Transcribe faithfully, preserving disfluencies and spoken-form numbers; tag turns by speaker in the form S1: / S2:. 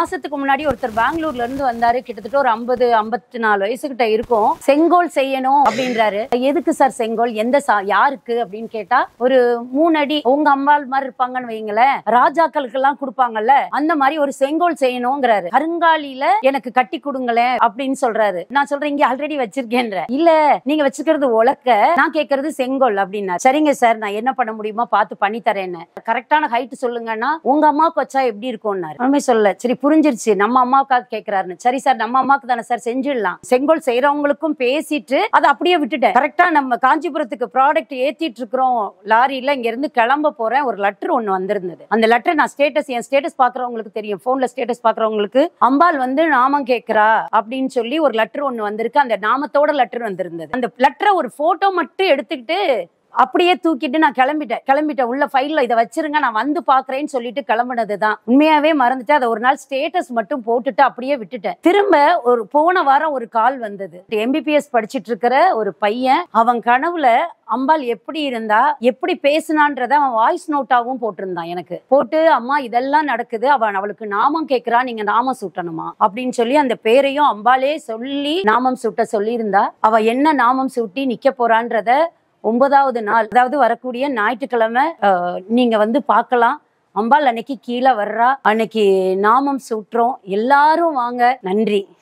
S1: மாசத்துக்கு முன்னாடி ஒருத்தர் பெங்களூர்ல இருந்து வந்தாரு. கிட்டத்தட்ட ஒரு ஐம்பது ஐம்பத்தி நாலு வயசுகிட்ட இருக்கும். செங்கோல் செய்யணும் அப்படின்றாரு. எதுக்கு சார் செங்கோல், எந்த யாருக்கு அப்படின்னு கேட்டா, ஒரு மூணு அடி உங்க அம்பாள் மாதிரி இருப்பாங்கன்னு வைங்களேன், ராஜாக்களுக்கு எல்லாம் கொடுப்பாங்கல்ல, அந்த மாதிரி ஒரு செங்கோல் செய்யணும்ங்கிறாரு. கருங்காலியில எனக்கு கட்டி கொடுங்களேன் அப்படின்னு சொல்றாரு. நான் சொல்றேன், இங்க ஆல்ரெடி வச்சிருக்கேன்ற. இல்ல, நீங்க வச்சுக்கிறது உலக்க, நான் கேட்கறது செங்கோல் அப்படின்னா. சரிங்க சார், நான் என்ன பண்ண முடியுமா பார்த்து பண்ணி தரேன். கரெக்டான ஹைட் சொல்லுங்கன்னா, உங்க அம்மாவுக்கு வச்சா எப்படி இருக்கும்னாரு. சொல்ல சரி புரிஞ்சிருச்சு, நம்ம அம்மாவுக்காக கேட்கிறாருன்னு. சரி சார், நம்ம அம்மாவுக்கு தானே சார், செஞ்சிடலாம். செங்கோல் செய்யறவங்களுக்கும் பேசிட்டு அதை அப்படியே விட்டுட்டேன். கரெக்டா நம்ம காஞ்சிபுரத்துக்கு ப்ராடக்ட் ஏத்திட்டு இருக்கிறோம் லாரியில, இங்க இருந்து கிளம்ப போறேன். ஒரு லெட்டர் ஒண்ணு வந்திருந்தது. அந்த லெட்டர் நான் ஸ்டேட்டஸ், என் ஸ்டேட்டஸ் பாக்குறவங்களுக்கு தெரியும், போன்ல ஸ்டேட்டஸ் பாக்குறவங்களுக்கு, அம்பாள் வந்து நாமம் கேட்கிறா அப்படின்னு சொல்லி ஒரு லெட்டர் ஒண்ணு வந்திருக்கு. அந்த நாமத்தோட லெட்டர் வந்திருந்தது. அந்த லெட்டரை ஒரு போட்டோ மட்டும் எடுத்துக்கிட்டு அப்படியே தூக்கிட்டு நான் கிளம்பிட்டேன் கிளம்பிட்டேன் உள்ள ஃபைல்ல இதை வச்சிருங்க, நான் வந்து பாக்குறேன்னு சொல்லிட்டு கிளம்புனதுதான். உண்மையாவே மறந்துட்டு அதை ஒரு நாள் ஸ்டேட்டஸ் மட்டும் போட்டுட்டு அப்படியே விட்டுட்டேன். திரும்ப ஒரு போன வாரம் ஒரு கால் வந்தது. எம்பிபிஎஸ் படிச்சிட்டு இருக்கிற ஒரு பையன், அவன் கனவுல அம்பாள் எப்படி இருந்தா, எப்படி பேசினான்றத அவன் வாய்ஸ் நோட்டாவும் போட்டிருந்தான். எனக்கு போட்டு, அம்மா இதெல்லாம் நடக்குது, அவன் அவளுக்கு நாமம் கேட்கிறா, நீங்க நாமம் சூட்டணுமா அப்படின்னு சொல்லி அந்த பேரையும் அம்பாலே சொல்லி நாமம் சூட்ட சொல்லி இருந்தா. அவ என்ன நாமம் சூட்டி நிக்க போறான்றத ஒன்பதாவது நாள், அதாவது வரக்கூடிய ஞாயிற்றுக்கிழமை நீங்க வந்து பார்க்கலாம். அம்பாள் அன்னைக்கு கீழே வர்றா, அன்னைக்கு நாமம் சூட்டுறோம். எல்லாரும் வாங்க. நன்றி.